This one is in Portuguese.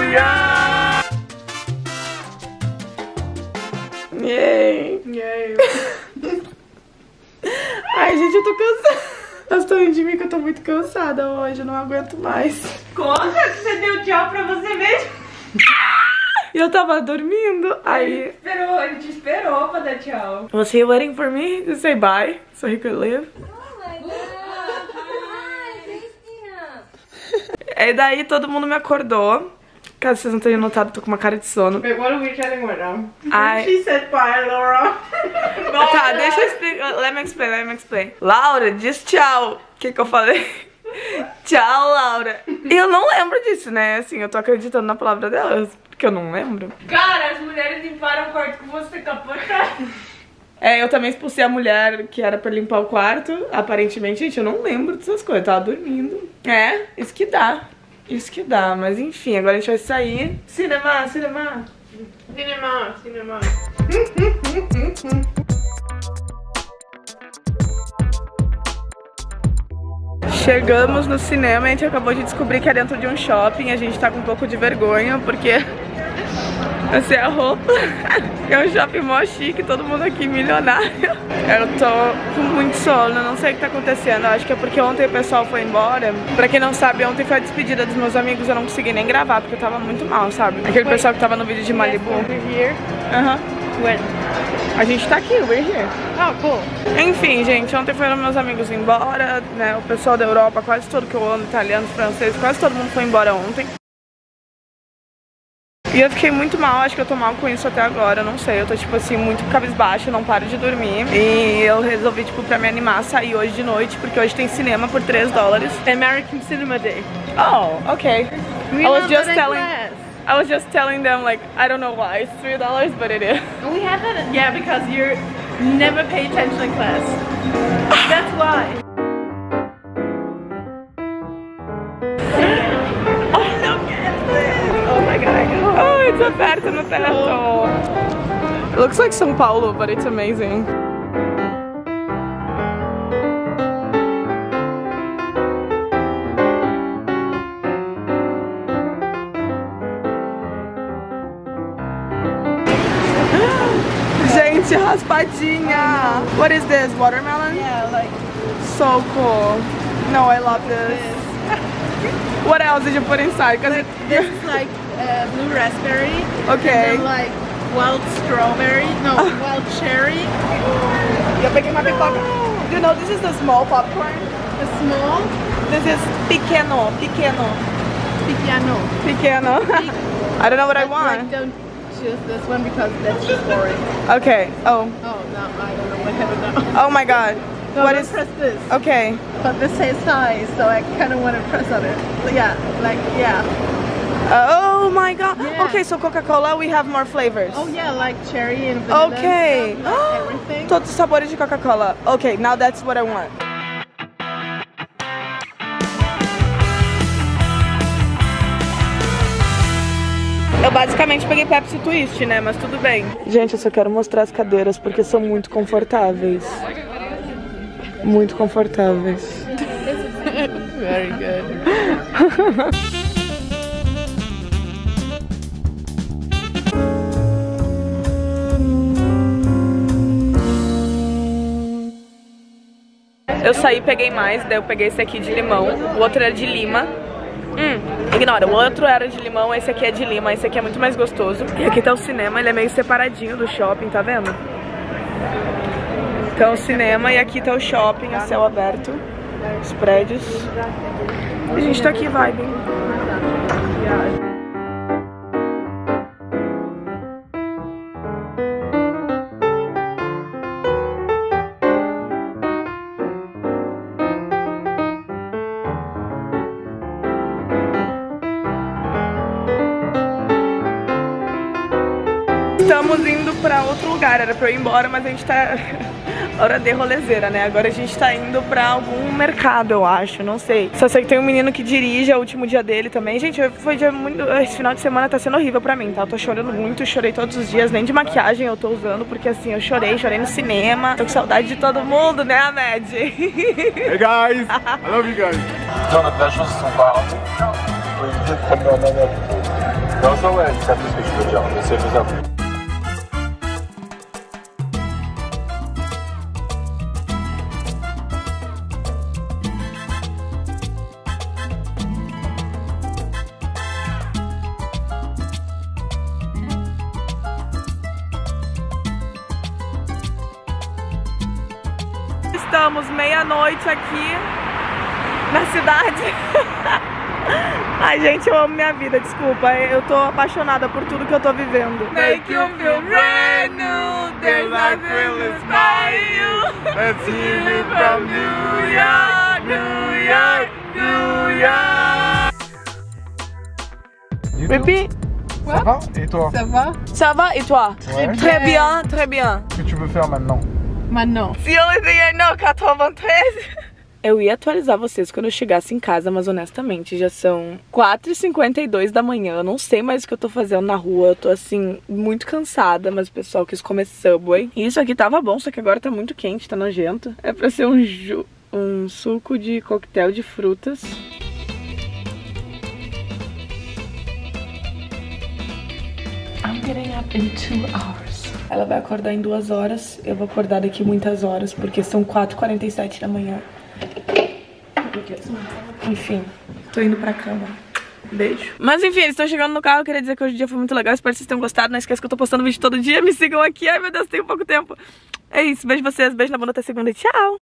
Yay! Ai, gente, eu tô cansada. Vocês estão rindo de mim que eu tô muito cansada hoje, eu não aguento mais. Conta que você deu tchau pra você mesmo. E eu tava dormindo, aí... Ele te esperou pra dar tchau. Was he waiting for me to say bye so he could leave? E daí todo mundo me acordou. Caso vocês não tenham notado, tô com uma cara de sono. Wait, what are we chatting right now? Ai. She said bye, Laura. Tá, deixa eu explicar. Let me explain. Laura, diz tchau. O que eu falei? Tchau, Laura. E eu não lembro disso, né? Assim, eu tô acreditando na palavra delas, porque eu não lembro. Cara, as mulheres limparam o quarto com você capotado. É, eu também expulsei a mulher que era pra limpar o quarto. Aparentemente, gente, eu não lembro dessas coisas. Eu tava dormindo. É, isso que dá. Isso que dá, mas enfim, agora a gente vai sair. Cinema. Chegamos no cinema e a gente acabou de descobrir que é dentro de um shopping. A gente tá com um pouco de vergonha, porque essa é a roupa. É um shopping mó chique, todo mundo aqui milionário. Eu tô com muito sono, não sei o que tá acontecendo. Acho que é porque ontem o pessoal foi embora. Pra quem não sabe, ontem foi a despedida dos meus amigos. Eu não consegui nem gravar, porque eu tava muito mal, sabe? Aquele pessoal que tava no vídeo de Malibu. A gente tá aqui, we're here. Oh, cool. Enfim, gente, ontem foram meus amigos embora, né? O pessoal da Europa, quase todo que eu amo, italianos, franceses, quase todo mundo foi embora ontem. E eu fiquei muito mal, acho que eu tô mal com isso até agora, eu não sei, eu tô tipo assim, muito cabisbaixa, não paro de dormir. E eu resolvi, tipo, pra me animar, sair hoje de noite, porque hoje tem cinema por $3. American Cinema Day. Oh, okay. I was just telling them, like, I don't know why it's $3, but it is. We have that, yeah, because you never pay attention in class. That's why. Oh, it's aberto no teto. It looks like São Paulo, but it's amazing. Gente, raspadinha. What is this? Watermelon? Yeah, like so cool. No, I love this. What else did you put inside? this is like blue raspberry. Okay. And then like wild strawberry. No, wild cherry. Eu peguei uma pipoca. You know, this is the small popcorn. The small. This is pequeno. I don't know what I want. Like, don't choose this one because that's just boring. Okay. Oh. Oh, no, I don't know. I don't know. Oh my god. No, What don't is? press this. Okay. But this says size, so I kind of want to press on it. So yeah, like, yeah. Oh my god. Yeah. Okay, so Coca-Cola, we have more flavors. Oh yeah, like cherry and vanilla. Okay. And stuff, like everything. Todos os sabores de Coca-Cola. Okay, now that's what I want. Eu basicamente peguei Pepsi Twist, né? Mas tudo bem. Gente, eu só quero mostrar as cadeiras porque são muito confortáveis. Muito confortáveis. Very good. Eu saí e peguei mais, daí eu peguei esse aqui de limão. O outro era de lima. Ignora, o outro era de limão, esse aqui é de lima, esse aqui é muito mais gostoso. E aqui tá o cinema, ele é meio separadinho do shopping, tá vendo? Então o cinema e aqui tá o shopping, a céu aberto, os prédios. E a gente tá aqui, vibe. Estamos indo pra outro lugar, era pra eu ir embora, mas a gente tá... Hora de rolezeira, né? Agora a gente tá indo pra algum mercado, eu acho, não sei. Só sei que tem um menino que dirige, é o último dia dele também. Gente, foi dia muito... Esse final de semana tá sendo horrível pra mim, tá? Eu tô chorando muito, chorei todos os dias, nem de maquiagem eu tô usando, porque assim, eu chorei no cinema. Tô com saudade de todo mundo, né, Ahmed? Hey guys! I love you guys! Jonathan, São Paulo. No, it's not when I just have to switch to a job. Let's say, for example. Estamos meia-noite aqui na cidade. Ai, gente, eu amo minha vida, desculpa. Eu tô apaixonada por tudo que eu tô vivendo. Make you feel brand new, there's nothing to inspire you. Let's hear you from New York, New York, New York. Repeat. Ça va? Et toi? Ça va? Ça va et toi? Ouais. Très bien, très bien. Qu'est-ce que tu veux faire maintenant? Maintenant. The only thing I know, 4h13. Eu ia atualizar vocês quando eu chegasse em casa, mas honestamente já são 4h52 da manhã. Eu não sei mais o que eu tô fazendo na rua. Eu tô assim, muito cansada, mas o pessoal quis comer Subway. E isso aqui tava bom, só que agora tá muito quente, tá nojento. É pra ser um suco de coquetel de frutas. I'm getting up in 2 hours. Ela vai acordar em 2 horas. Eu vou acordar daqui muitas horas, porque são 4h47 da manhã. Enfim, tô indo pra cama. Beijo. Mas enfim, eles estão chegando no carro. Eu queria dizer que hoje o dia foi muito legal. Espero que vocês tenham gostado. Não esqueça que eu tô postando vídeo todo dia. Me sigam aqui. Ai, meu Deus, tem pouco tempo. É isso. Beijo vocês. Beijo na bunda até segunda e tchau.